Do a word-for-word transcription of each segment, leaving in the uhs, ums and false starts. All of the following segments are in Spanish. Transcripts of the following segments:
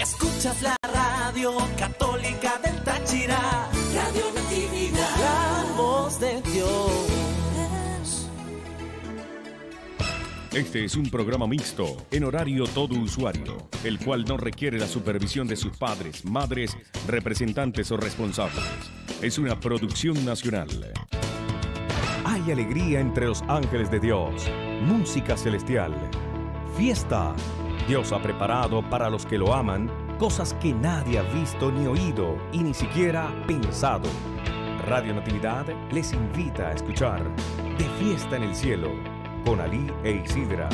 Escuchas la radio católica del Táchira, Radio Natividad, la voz de Dios. Este es un programa mixto, en horario todo usuario, el cual no requiere la supervisión de sus padres, madres, representantes o responsables. Es una producción nacional. Hay alegría entre los ángeles de Dios, música celestial, fiesta. Dios ha preparado para los que lo aman cosas que nadie ha visto ni oído y ni siquiera pensado. Radio Natividad les invita a escuchar De Fiesta en el Cielo con Alí e Isidra.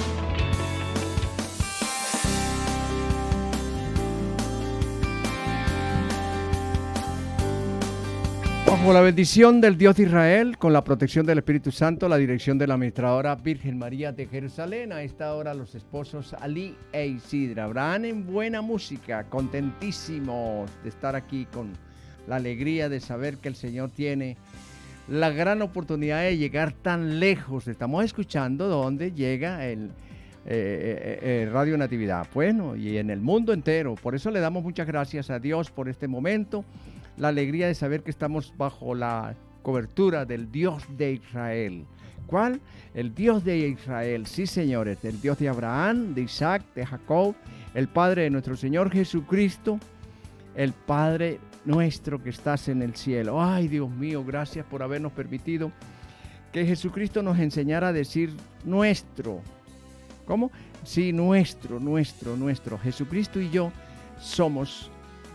Bajo la bendición del Dios de Israel, con la protección del Espíritu Santo, la dirección de la administradora Virgen María de Jerusalén, a esta hora los esposos Alí e Isidra. Habrán en buena música, contentísimos de estar aquí con la alegría de saber que el Señor tiene la gran oportunidad de llegar tan lejos. Estamos escuchando dónde llega el eh, eh, eh, Radio Natividad, bueno, y en el mundo entero. Por eso le damos muchas gracias a Dios por este momento. La alegría de saber que estamos bajo la cobertura del Dios de Israel. ¿Cuál? El Dios de Israel, sí señores, el Dios de Abraham, de Isaac, de Jacob, el Padre de nuestro Señor Jesucristo, el Padre nuestro que estás en el cielo. Ay, Dios mío, gracias por habernos permitido que Jesucristo nos enseñara a decir nuestro. ¿Cómo? Sí, nuestro, nuestro, nuestro. Jesucristo y yo somos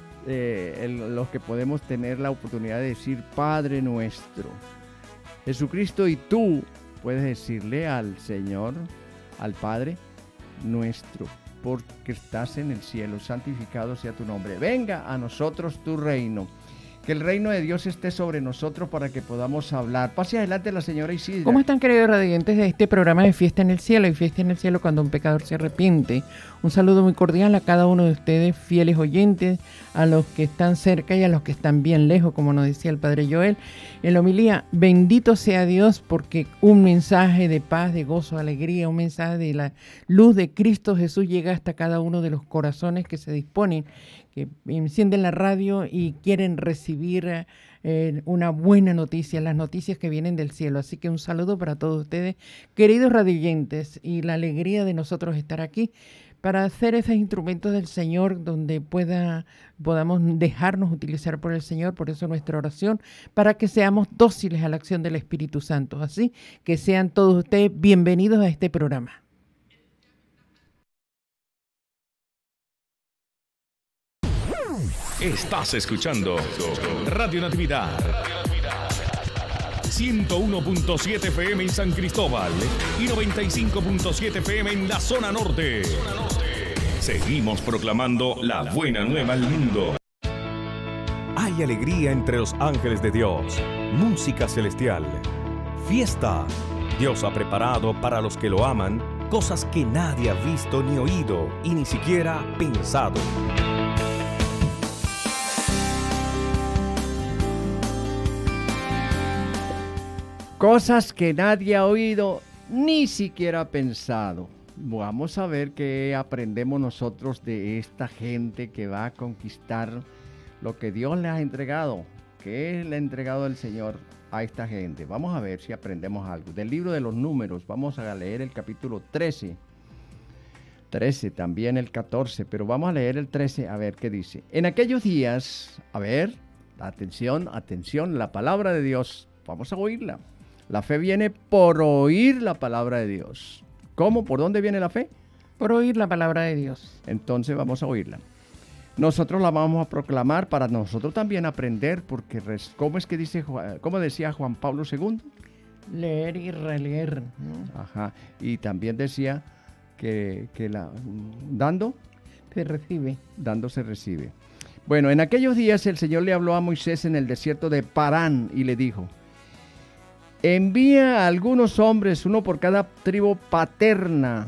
Eh, el, los que podemos tener la oportunidad de decir Padre nuestro. Jesucristo y tú puedes decirle al Señor, al Padre nuestro, porque estás en el cielo, santificado sea tu nombre. Venga a nosotros tu reino. Que el reino de Dios esté sobre nosotros para que podamos hablar. Pase adelante la señora Isidra. ¿Cómo están, queridos radiantes de este programa de Fiesta en el Cielo? Y Fiesta en el Cielo cuando un pecador se arrepiente. Un saludo muy cordial a cada uno de ustedes, fieles oyentes, a los que están cerca y a los que están bien lejos, como nos decía el Padre Joel. En la homilía, bendito sea Dios, porque un mensaje de paz, de gozo, de alegría, un mensaje de la luz de Cristo Jesús llega hasta cada uno de los corazones que se disponen, que encienden la radio y quieren recibir eh, una buena noticia, las noticias que vienen del cielo. Así que un saludo para todos ustedes, queridos radioyentes, y la alegría de nosotros estar aquí para hacer esos instrumentos del Señor donde pueda, podamos dejarnos utilizar por el Señor. Por eso nuestra oración, para que seamos dóciles a la acción del Espíritu Santo. Así que sean todos ustedes bienvenidos a este programa. Estás escuchando Radio Natividad ciento uno punto siete F M en San Cristóbal y noventa y cinco punto siete F M en la zona norte. Seguimos proclamando la buena nueva al mundo. Hay alegría entre los ángeles de Dios, música celestial, fiesta. Dios ha preparado para los que lo aman cosas que nadie ha visto ni oído y ni siquiera pensado. Cosas que nadie ha oído ni siquiera pensado. Vamos a ver qué aprendemos nosotros de esta gente que va a conquistar lo que Dios les ha entregado. ¿Qué le ha entregado el Señor a esta gente? Vamos a ver si aprendemos algo. Del libro de los Números, vamos a leer el capítulo trece. trece, también el catorce, pero vamos a leer el trece a ver qué dice. En aquellos días, a ver, atención, atención, la palabra de Dios, vamos a oírla. La fe viene por oír la palabra de Dios. ¿Cómo? ¿Por dónde viene la fe? Por oír la palabra de Dios. Entonces vamos a oírla. Nosotros la vamos a proclamar para nosotros también aprender, porque ¿cómo es que dice, cómo decía Juan Pablo segundo? Leer y releer, ¿no? Ajá. Y también decía que, que la, dando se recibe. Dando se recibe. Bueno, en aquellos días el Señor le habló a Moisés en el desierto de Parán y le dijo: envía a algunos hombres, uno por cada tribu paterna.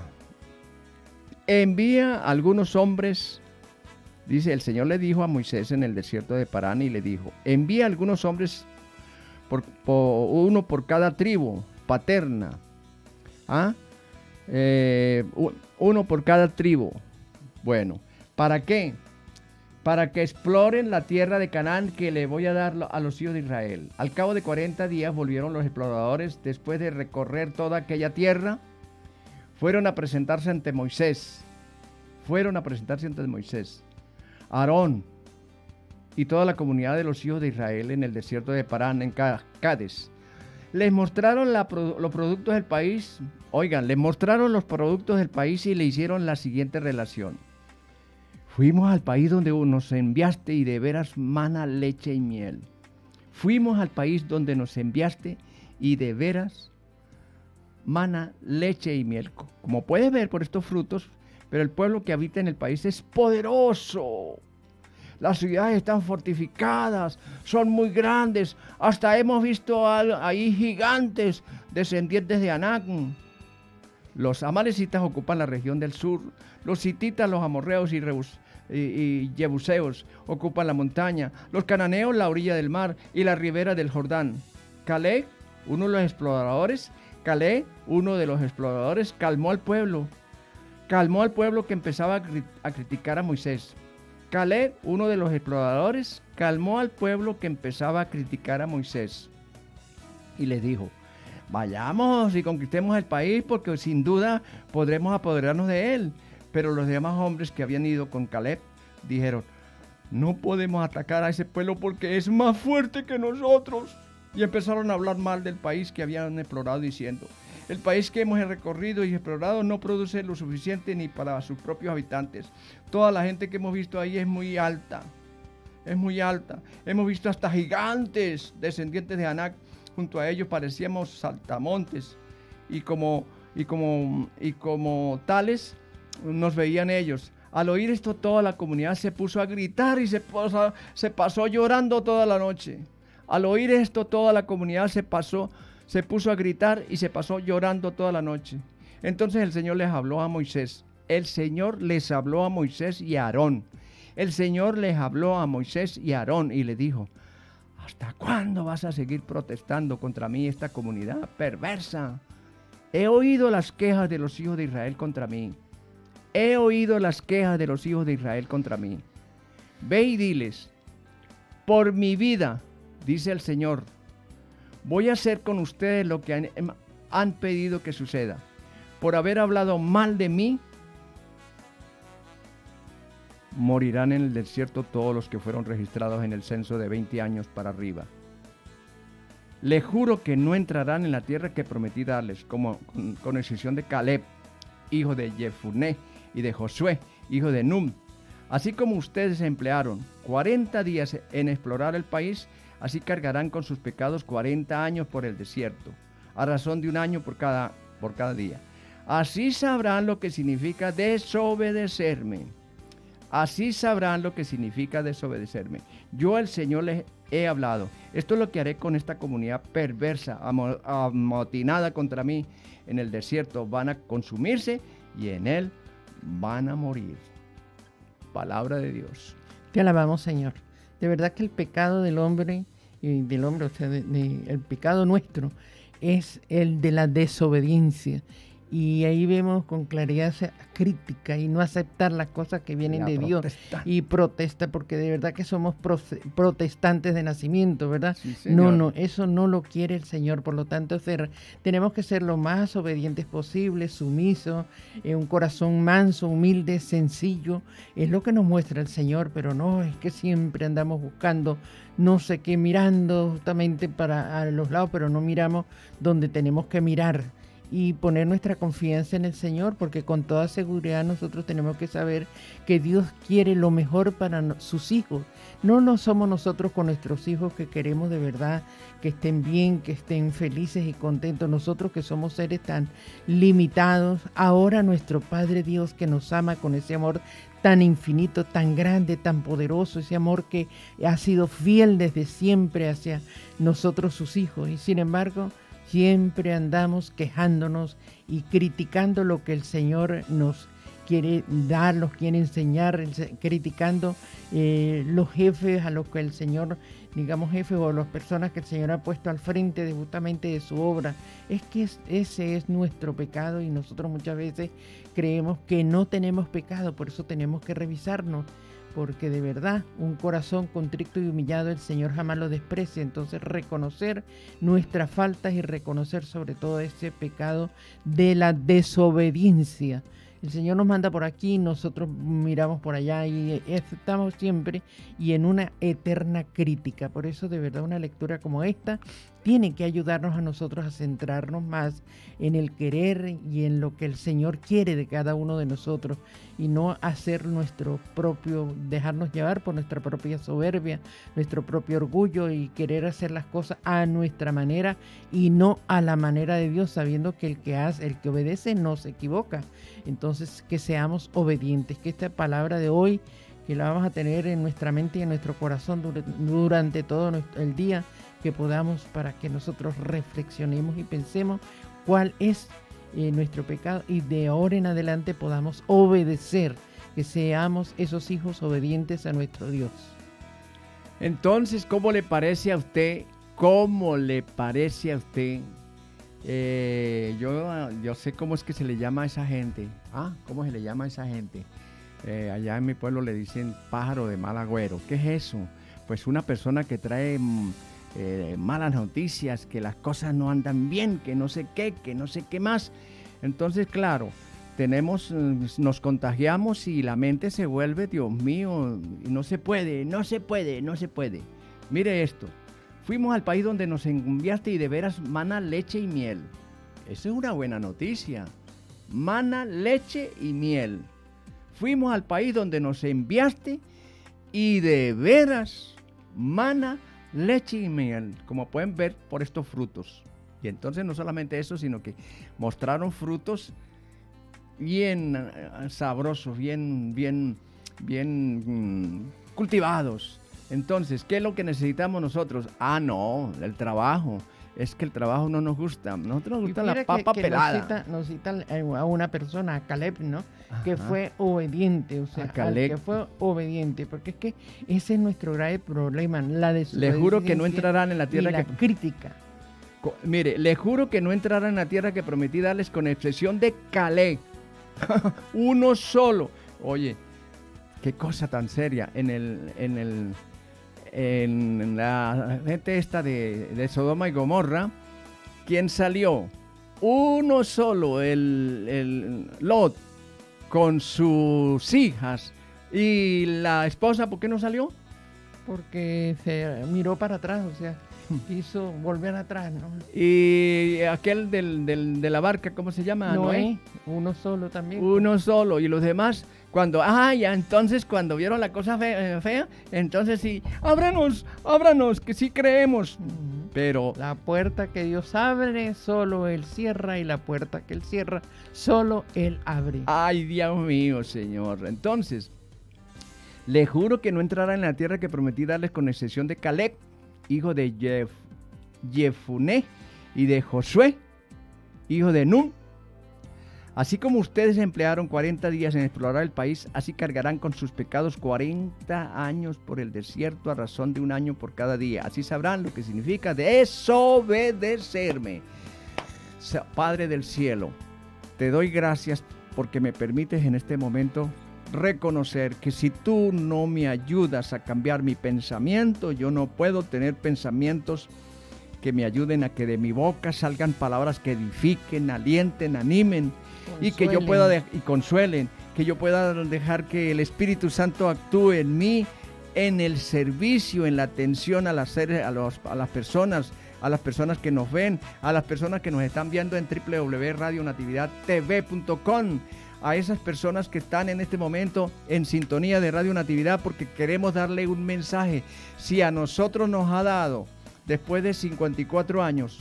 Envía a algunos hombres, dice, el Señor le dijo a Moisés en el desierto de Parán y le dijo, envía a algunos hombres, por, por, uno por cada tribu paterna. ¿Ah? Eh, uno por cada tribu. Bueno, ¿para qué? para que exploren la tierra de Canaán que le voy a dar a los hijos de Israel. Al cabo de cuarenta días volvieron los exploradores, después de recorrer toda aquella tierra, fueron a presentarse ante Moisés, fueron a presentarse ante Moisés, Aarón y toda la comunidad de los hijos de Israel en el desierto de Parán, en Cádiz. Les mostraron la, los productos del país, oigan, les mostraron los productos del país y le hicieron la siguiente relación. Fuimos al país donde nos enviaste y de veras mana, leche y miel. Fuimos al país donde nos enviaste y de veras mana, leche y miel. Como puedes ver por estos frutos, pero el pueblo que habita en el país es poderoso. Las ciudades están fortificadas, son muy grandes. Hasta hemos visto ahí gigantes descendientes de Anac. Los amalecitas ocupan la región del sur. Los hititas, los amorreos y, rebus, y, y jebuseos ocupan la montaña. Los cananeos la orilla del mar y la ribera del Jordán. Caleb, uno de los exploradores, Caleb, uno de los exploradores, calmó al pueblo. Calmó al pueblo que empezaba a, cri a criticar a Moisés. Caleb, uno de los exploradores, calmó al pueblo que empezaba a criticar a Moisés. Y les dijo, vayamos y conquistemos el país porque sin duda podremos apoderarnos de él. Pero los demás hombres que habían ido con Caleb dijeron, no podemos atacar a ese pueblo porque es más fuerte que nosotros. Y empezaron a hablar mal del país que habían explorado diciendo, el país que hemos recorrido y explorado no produce lo suficiente ni para sus propios habitantes. Toda la gente que hemos visto ahí es muy alta, es muy alta. Hemos visto hasta gigantes descendientes de Anac. Junto a ellos parecíamos saltamontes y como, y como, y como tales nos veían ellos. Al oír esto toda la comunidad se puso a gritar y se pasó, se pasó llorando toda la noche. Al oír esto toda la comunidad se pasó, se puso a gritar y se pasó llorando toda la noche. Entonces el Señor les habló a Moisés. El Señor les habló a Moisés y a Aarón. El Señor les habló a Moisés y a Aarón y le dijo, ¿hasta cuándo vas a seguir protestando contra mí, esta comunidad perversa? He oído las quejas de los hijos de Israel contra mí. He oído las quejas de los hijos de Israel contra mí. Ve y diles, por mi vida, dice el Señor, voy a hacer con ustedes lo que han, han pedido que suceda. Por haber hablado mal de mí, morirán en el desierto todos los que fueron registrados en el censo de veinte años para arriba. Les juro que no entrarán en la tierra que prometí darles, como con, con excepción de Caleb, hijo de Jefuné, y de Josué, hijo de Num. Así como ustedes se emplearon cuarenta días en explorar el país, así cargarán con sus pecados cuarenta años por el desierto, a razón de un año por cada, por cada día. Así sabrán lo que significa desobedecerme. Así sabrán lo que significa desobedecerme. Yo, el Señor, les he hablado. Esto es lo que haré con esta comunidad perversa, amotinada contra mí en el desierto. Van a consumirse y en él van a morir. Palabra de Dios. Te alabamos, Señor. De verdad que el pecado del hombre, y del hombre, o sea, de, de, el pecado nuestro, es el de la desobediencia. Y ahí vemos con claridad esa crítica y no aceptar las cosas que vienen la de Dios y protesta, porque de verdad que somos protestantes de nacimiento, ¿verdad? Sí, no, no, eso no lo quiere el Señor. Por lo tanto, ser, tenemos que ser lo más obedientes posible, sumisos, eh, un corazón manso, humilde, sencillo. Es lo que nos muestra el Señor, pero no es que siempre andamos buscando no sé qué, mirando justamente para a los lados, pero no miramos donde tenemos que mirar. Y poner nuestra confianza en el Señor, porque con toda seguridad nosotros tenemos que saber que Dios quiere lo mejor para no, sus hijos. No no somos nosotros con nuestros hijos que queremos de verdad que estén bien, que estén felices y contentos. Nosotros que somos seres tan limitados, ahora nuestro Padre Dios que nos ama con ese amor tan infinito, tan grande, tan poderoso, ese amor que ha sido fiel desde siempre hacia nosotros sus hijos. Y sin embargo, siempre andamos quejándonos y criticando lo que el Señor nos quiere dar, nos quiere enseñar, criticando eh, los jefes a los que el Señor, digamos jefes o las personas que el Señor ha puesto al frente de justamente de su obra. Es que es, ese es nuestro pecado y nosotros muchas veces creemos que no tenemos pecado, por eso tenemos que revisarnos. porque de verdad un corazón contrito y humillado el Señor jamás lo desprecia. Entonces reconocer nuestras faltas y reconocer sobre todo ese pecado de la desobediencia. El Señor nos manda por aquí, nosotros miramos por allá y estamos siempre y en una eterna crítica. Por eso de verdad una lectura como esta tiene que ayudarnos a nosotros a centrarnos más en el querer y en lo que el Señor quiere de cada uno de nosotros y no hacer nuestro propio, dejarnos llevar por nuestra propia soberbia, nuestro propio orgullo y querer hacer las cosas a nuestra manera y no a la manera de Dios, sabiendo que el que hace, el que obedece no se equivoca. Entonces que seamos obedientes, que esta palabra de hoy, que la vamos a tener en nuestra mente y en nuestro corazón durante todo el día, que podamos para que nosotros reflexionemos y pensemos cuál es eh, nuestro pecado y de ahora en adelante podamos obedecer, que seamos esos hijos obedientes a nuestro Dios. Entonces, ¿cómo le parece a usted? ¿Cómo le parece a usted? Eh, yo, yo sé cómo es que se le llama a esa gente. Ah, ¿cómo se le llama a esa gente? Eh, allá en mi pueblo le dicen pájaro de mal agüero. ¿Qué es eso? Pues una persona que trae eh, malas noticias, que las cosas no andan bien, que no sé qué, que no sé qué más. Entonces, claro, tenemos, nos contagiamos y la mente se vuelve, Dios mío, no se puede, no se puede, no se puede. Mire esto, fuimos al país donde nos enviaste y de veras mana, leche y miel. Esa es una buena noticia. Mana, leche y miel. Fuimos al país donde nos enviaste y de veras mana, leche y miel, como pueden ver por estos frutos. Y entonces no solamente eso, sino que mostraron frutos bien uh, sabrosos, bien, bien, bien mm, cultivados. Entonces, ¿qué es lo que necesitamos nosotros? Ah, no, el trabajo. Es que el trabajo no nos gusta. Nosotros nos gusta la papa que, que pelada. Nos cita, nos cita a una persona, a Caleb, ¿no? Ajá. Que fue obediente, o sea, al que fue obediente, porque es que ese es nuestro grave problema, la desobediencia. Le juro que no entrarán en la tierra y la que crítica. Co, mire, le juro que no entrarán en la tierra que prometí darles, con excepción de Caleb. Uno solo. Oye, qué cosa tan seria. En el, en el, en la gente esta de, de Sodoma y Gomorra, ¿quién salió? Uno solo, el, el Lot, con sus hijas. Y la esposa, ¿por qué no salió? Porque se miró para atrás, o sea, quiso volver atrás, ¿no? Y aquel del, del, de la barca, ¿cómo se llama? Noé, Noé. Uno solo también. Uno solo. Y los demás, cuando, ah, ya, entonces cuando vieron la cosa fea, fea entonces sí, ábranos, ábranos, que sí creemos. Uh-huh. Pero la puerta que Dios abre, solo Él cierra, y la puerta que Él cierra, solo Él abre. Ay, Dios mío, Señor. Entonces, le juro que no entrará en la tierra que prometí darles, con excepción de Caleb, hijo de Jef, Jefuné, y de Josué, hijo de Nun. Así como ustedes emplearon cuarenta días en explorar el país, así cargarán con sus pecados cuarenta años por el desierto, a razón de un año por cada día. Así sabrán lo que significa desobedecerme. Padre del cielo, te doy gracias porque me permites en este momento reconocer que si tú no me ayudas a cambiar mi pensamiento, yo no puedo tener pensamientos que me ayuden a que de mi boca salgan palabras que edifiquen, alienten, animen, consuelen. Y que yo pueda de- y consuelen, que yo pueda dejar que el Espíritu Santo actúe en mí, en el servicio, en la atención a las, seres, a, los, a las personas, a las personas que nos ven, a las personas que nos están viendo en doble u doble u doble u punto radio natividad t v punto com, a esas personas que están en este momento en sintonía de Radio Natividad, porque queremos darle un mensaje. Si a nosotros nos ha dado, después de cincuenta y cuatro años,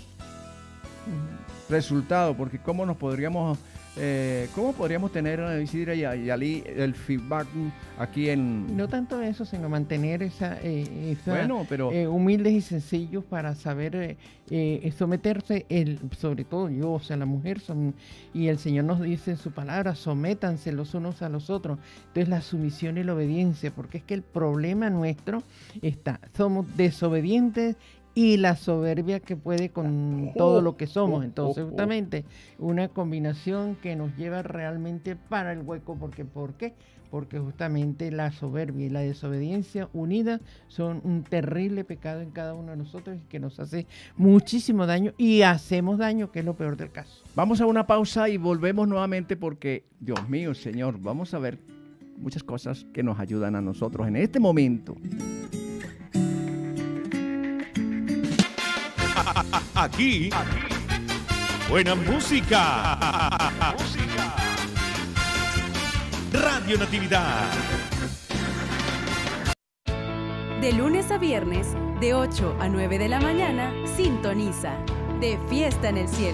resultado, porque cómo nos podríamos, eh, cómo podríamos tener, Isidra y, y Ali, el feedback aquí en... No tanto eso, sino mantener esa, eh, esa bueno, pero... eh, humildes y sencillos para saber eh, eh, someterse, el, sobre todo yo, o sea, la mujer, son, y el Señor nos dice en su palabra, sométanse los unos a los otros. Entonces la sumisión y la obediencia, porque es que el problema nuestro está, somos desobedientes y la soberbia que puede con todo lo que somos. Entonces, justamente, una combinación que nos lleva realmente para el hueco. Porque, ¿por qué? Porque justamente la soberbia y la desobediencia unidas son un terrible pecado en cada uno de nosotros y que nos hace muchísimo daño y hacemos daño, que es lo peor del caso. Vamos a una pausa y volvemos nuevamente porque, Dios mío, Señor, vamos a ver muchas cosas que nos ayudan a nosotros en este momento. Aquí, buena música. Radio Natividad. De lunes a viernes, de ocho a nueve de la mañana, sintoniza De Fiesta en el Cielo.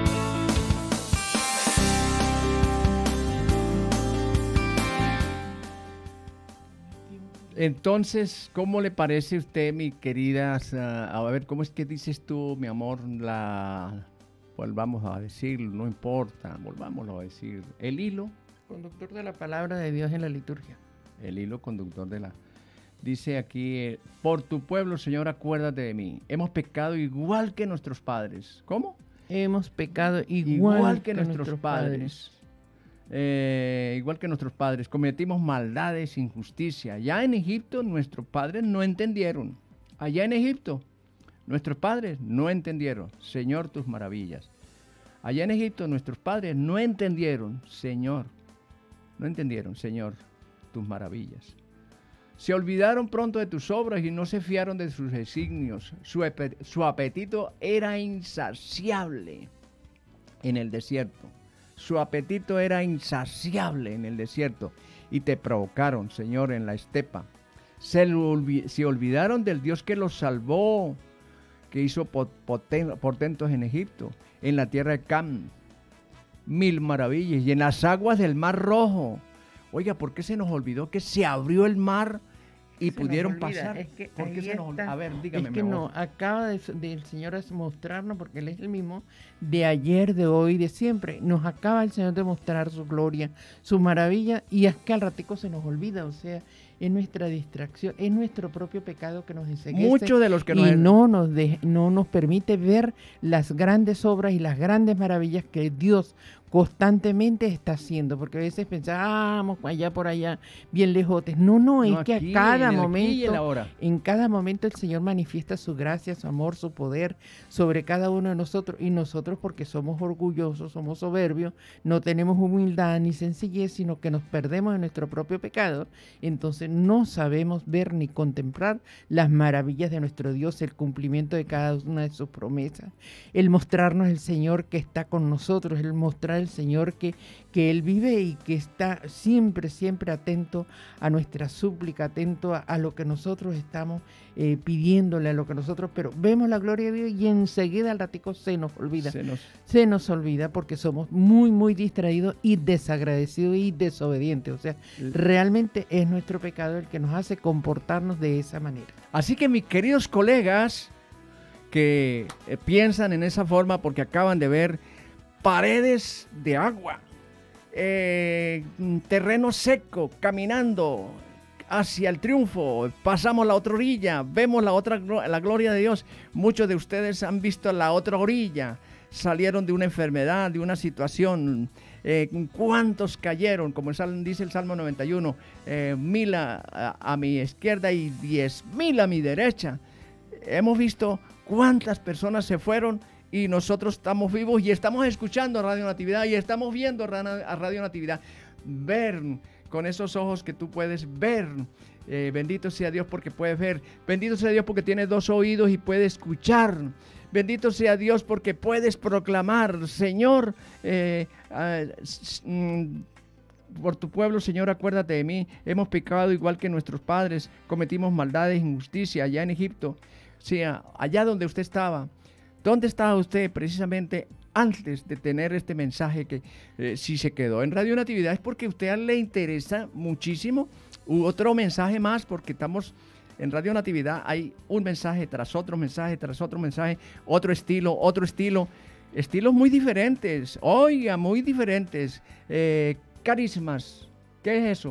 Entonces, ¿cómo le parece a usted, mi querida? A ver, ¿cómo es que dices tú, mi amor? La, volvamos a decirlo, no importa, volvámoslo a decir. El hilo. Conductor de la palabra de Dios en la liturgia. El hilo conductor de la... Dice aquí, eh, por tu pueblo, Señor, acuérdate de mí. Hemos pecado igual que nuestros padres. ¿Cómo? Hemos pecado igual, igual que, que nuestros, nuestros padres. padres. Eh, igual que nuestros padres, cometimos maldades, injusticia. Allá en Egipto nuestros padres no entendieron. Allá en Egipto nuestros padres no entendieron, Señor, tus maravillas. Allá en Egipto nuestros padres no entendieron, Señor, no entendieron, Señor, tus maravillas. Se olvidaron pronto de tus obras y no se fiaron de sus designios. Su, su apetito era insaciable en el desierto. Su apetito era insaciable en el desierto y te provocaron, Señor, en la estepa. Se, olvi se olvidaron del Dios que los salvó, que hizo portentos en Egipto, en la tierra de Cam, mil maravillas, y en las aguas del Mar Rojo. Oiga, ¿por qué se nos olvidó que se abrió el mar y se pudieron olvida, pasar? Es que ¿Por qué se nos olvida? A ver, dígame. Es que no, acaba de, de, el Señor mostrarnos, porque Él es el mismo, de ayer, de hoy, de siempre. Nos acaba el Señor de mostrar su gloria, su maravilla, y es que al ratico se nos olvida, o sea, es nuestra distracción, es nuestro propio pecado que nos enseguece. Muchos de los que y nos... no nos, de, no nos permite ver las grandes obras y las grandes maravillas que Dios constantemente está haciendo, porque a veces pensábamos allá por allá, bien lejotes. No, no, es no, que aquí, a cada en momento, en, en cada momento el Señor manifiesta su gracia, su amor, su poder sobre cada uno de nosotros, y nosotros, porque somos orgullosos, somos soberbios, no tenemos humildad ni sencillez, sino que nos perdemos en nuestro propio pecado, entonces no sabemos ver ni contemplar las maravillas de nuestro Dios, el cumplimiento de cada una de sus promesas, el mostrarnos el Señor que está con nosotros, el mostrar el Señor que, que Él vive y que está siempre, siempre atento a nuestra súplica, atento a, a lo que nosotros estamos eh, pidiéndole, a lo que nosotros, pero vemos la gloria de Dios y enseguida al ratico se nos olvida, se nos, se nos olvida porque somos muy, muy distraídos y desagradecidos y desobedientes, o sea, realmente es nuestro pecado el que nos hace comportarnos de esa manera. Así que mis queridos colegas que eh, piensan en esa forma porque acaban de ver paredes de agua, eh, terreno seco, caminando hacia el triunfo, pasamos la otra orilla, vemos la otra, la gloria de Dios. Muchos de ustedes han visto la otra orilla, salieron de una enfermedad, de una situación. Eh, ¿Cuántos cayeron? Como dice el Salmo noventa y uno, eh, mil a, a, a mi izquierda y diez mil a mi derecha. Hemos visto cuántas personas se fueron y nosotros estamos vivos y estamos escuchando Radio Natividad y estamos viendo a Radio Natividad. Ver con esos ojos que tú puedes ver. Eh, bendito sea Dios porque puedes ver. Bendito sea Dios porque tienes dos oídos y puedes escuchar. Bendito sea Dios porque puedes proclamar, Señor, eh, eh, por tu pueblo, Señor, acuérdate de mí. Hemos pecado igual que nuestros padres, cometimos maldades e injusticia allá en Egipto. Sí, allá donde usted estaba. ¿Dónde estaba usted precisamente antes de tener este mensaje que eh, si se quedó en Radio Natividad es porque a usted le interesa muchísimo? U otro mensaje más, porque estamos en Radio Natividad, hay un mensaje tras otro mensaje, tras otro mensaje, otro estilo, otro estilo, estilos muy diferentes, oiga, muy diferentes, eh, carismas. ¿Qué es eso?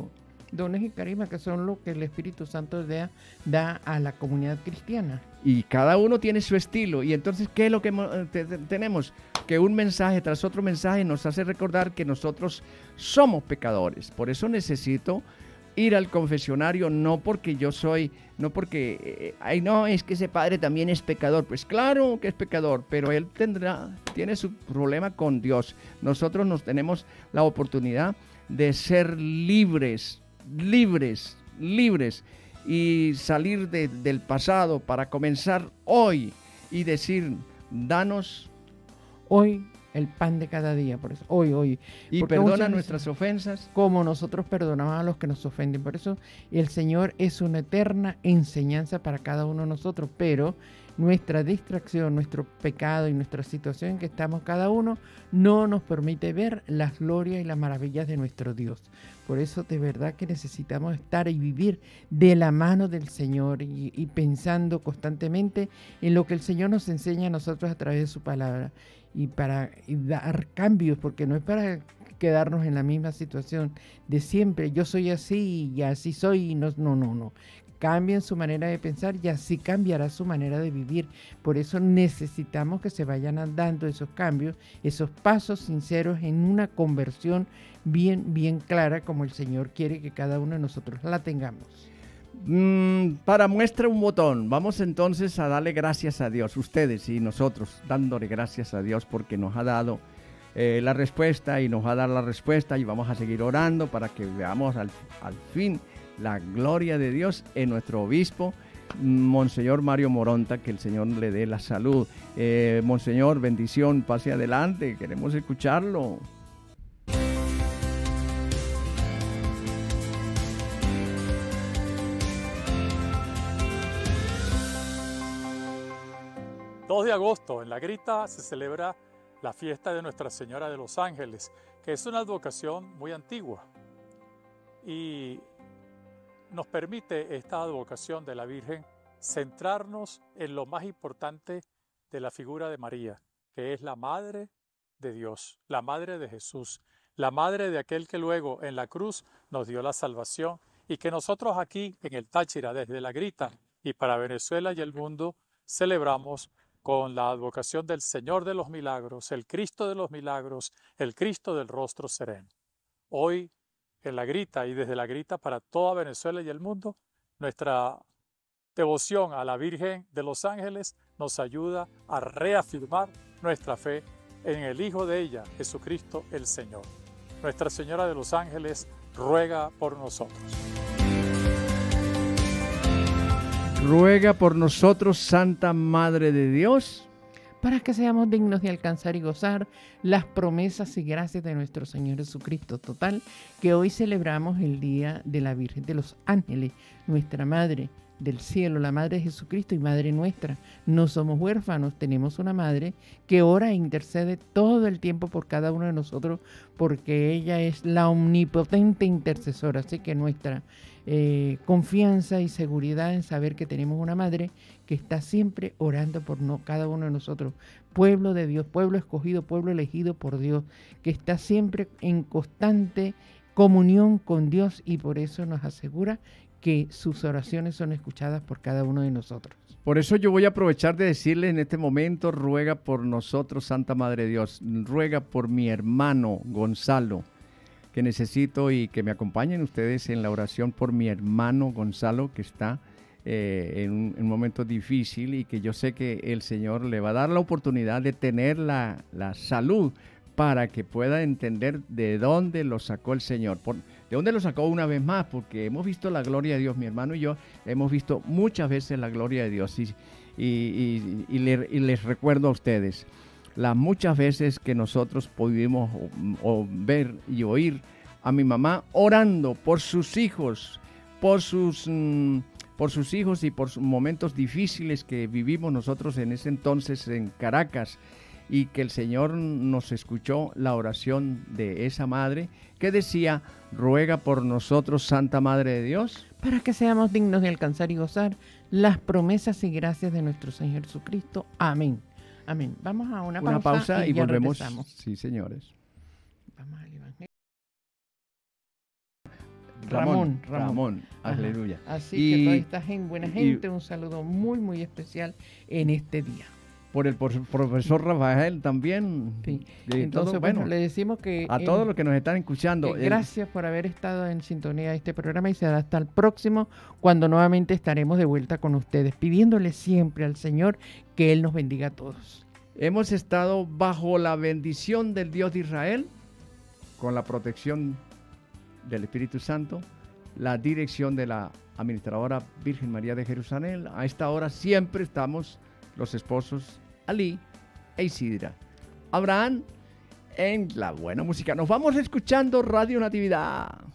Dones y carismas, que son lo que el Espíritu Santo da, da a la comunidad cristiana. Y cada uno tiene su estilo. Y entonces, ¿qué es lo que te, te, tenemos? Que un mensaje tras otro mensaje nos hace recordar que nosotros somos pecadores. Por eso necesito ir al confesionario, no porque yo soy, no porque, eh, ay no, es que ese padre también es pecador. Pues claro que es pecador, pero él tendrá, tiene su problema con Dios. Nosotros nos tenemos la oportunidad de ser libres, libres, libres y salir de, del pasado para comenzar hoy y decir, danos hoy el pan de cada día, por eso, hoy, hoy. Y Porque perdona nuestras ofensas. Como nosotros perdonamos a los que nos ofenden. Por eso el Señor es una eterna enseñanza para cada uno de nosotros, pero nuestra distracción, nuestro pecado y nuestra situación en que estamos cada uno no nos permite ver las glorias y las maravillas de nuestro Dios. Por eso de verdad que necesitamos estar y vivir de la mano del Señor y, y pensando constantemente en lo que el Señor nos enseña a nosotros a través de su palabra y para y dar cambios, porque no es para quedarnos en la misma situación de siempre, yo soy así y así soy, y no, no, no, no. Cambien su manera de pensar y así cambiará su manera de vivir. Por eso necesitamos que se vayan dando esos cambios, esos pasos sinceros en una conversión bien, bien clara, como el Señor quiere que cada uno de nosotros la tengamos. Mm, para muestra un botón, vamos entonces a darle gracias a Dios, ustedes y nosotros, dándole gracias a Dios porque nos ha dado eh, la respuesta y nos va a dar la respuesta y vamos a seguir orando para que veamos al, al fin la gloria de Dios en nuestro obispo, Monseñor Mario Moronta, que el Señor le dé la salud. Eh, Monseñor, bendición, pase adelante, queremos escucharlo. dos de agosto, en La Grita, se celebra la fiesta de Nuestra Señora de los Ángeles, que es una advocación muy antigua. Y nos permite esta advocación de la Virgen centrarnos en lo más importante de la figura de María, que es la Madre de Dios, la Madre de Jesús, la Madre de aquel que luego en la cruz nos dio la salvación y que nosotros aquí en el Táchira, desde La Grita y para Venezuela y el mundo, celebramos con la advocación del Señor de los Milagros, el Cristo de los Milagros, el Cristo del Rostro Sereno. Hoy, en La Grita y desde La Grita para toda Venezuela y el mundo, nuestra devoción a la Virgen de los Ángeles nos ayuda a reafirmar nuestra fe en el Hijo de ella, Jesucristo el Señor. Nuestra Señora de los Ángeles ruega por nosotros. Ruega por nosotros, Santa Madre de Dios, para que seamos dignos de alcanzar y gozar las promesas y gracias de nuestro Señor Jesucristo. Total, que hoy celebramos el Día de la Virgen de los Ángeles, nuestra Madre del Cielo, la Madre de Jesucristo y Madre nuestra. No somos huérfanos, tenemos una Madre que ora e intercede todo el tiempo por cada uno de nosotros, porque ella es la omnipotente intercesora. Así que nuestra eh, confianza y seguridad en saber que tenemos una Madre que está siempre orando por no, cada uno de nosotros, pueblo de Dios, pueblo escogido, pueblo elegido por Dios, que está siempre en constante comunión con Dios y por eso nos asegura que sus oraciones son escuchadas por cada uno de nosotros. Por eso yo voy a aprovechar de decirle en este momento, ruega por nosotros, Santa Madre de Dios, ruega por mi hermano Gonzalo, que necesito y que me acompañen ustedes en la oración por mi hermano Gonzalo, que está eh, en, un, en un momento difícil y que yo sé que el Señor le va a dar la oportunidad de tener la, la salud para que pueda entender de dónde lo sacó el Señor. Por, ¿De dónde lo sacó una vez más? Porque hemos visto la gloria de Dios, mi hermano y yo, hemos visto muchas veces la gloria de Dios. Y, y, y, y, le, y les recuerdo a ustedes, las muchas veces que nosotros pudimos o, o ver y oír a mi mamá orando por sus hijos, por sus, mm, por sus hijos y por sus momentos difíciles que vivimos nosotros en ese entonces en Caracas, y que el Señor nos escuchó la oración de esa madre que decía, ruega por nosotros, Santa Madre de Dios, para que seamos dignos de alcanzar y gozar las promesas y gracias de nuestro Señor Jesucristo. Amén. Amén. Vamos a una, una pausa, pausa y, y volvemos. Regresamos. Sí, señores. Vamos al Evangelio. Ramón, Ramón. Ramón, Ajá. aleluya. Así Y- que toda esta gente, buena y- gente, un saludo muy, muy especial en este día. Por el por- profesor Rafael también. Sí. de Entonces, todo, bueno, le decimos que... a eh, todos los que nos están escuchando. que el- gracias por haber estado en sintonía de este programa y será hasta el próximo, cuando nuevamente estaremos de vuelta con ustedes, pidiéndole siempre al Señor que Él nos bendiga a todos. Hemos estado bajo la bendición del Dios de Israel, con la protección del Espíritu Santo, la dirección de la administradora Virgen María de Jerusalén. A esta hora siempre estamos los esposos Ali e Isidra. Abraham en la buena música. Nos vamos escuchando Radio Natividad.